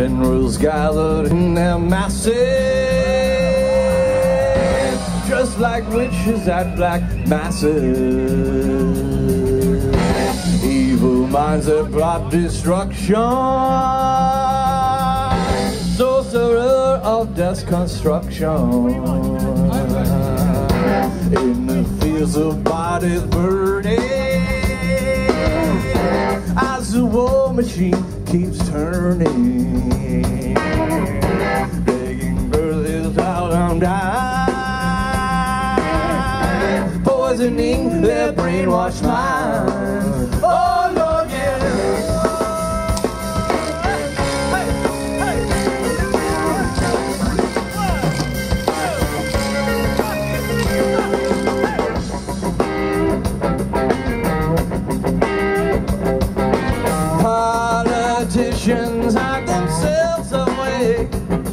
generals gathered in their masses, just like witches at black masses. Evil minds that brought destruction, sorcerer of death's construction. In the fields of bodies burning, as the war machine keeps turning, begging birthdays out on die, poisoning their brainwashed minds. Oh Lord, yeah. Politicians hide themselves away.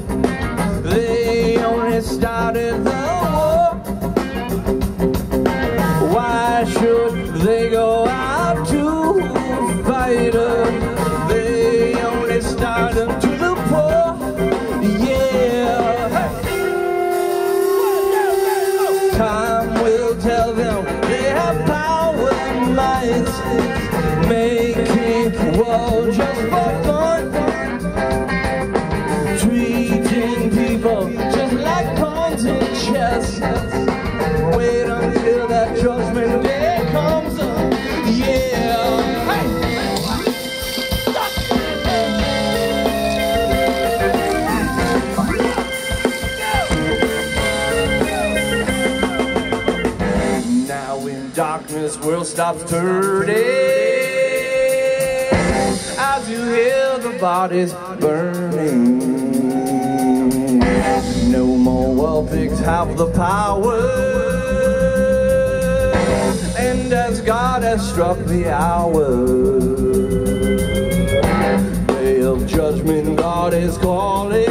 They only started the war. Why should they go out to fight her? They only start them to the poor. Yeah. Time will tell them they have power and might, making war just for fun, treating people just like pawns in chess. Wait until that judgment day comes up. Yeah. Now in darkness, world stops turning as you hear the bodies burning. No more world pigs have the power, and as God has struck the hour, day of judgment God is calling.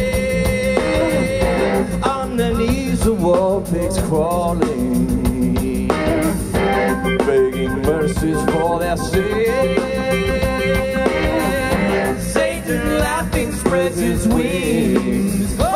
Underneath the world pigs crawling, begging mercies for their sin. Satan laughing spreads his wings.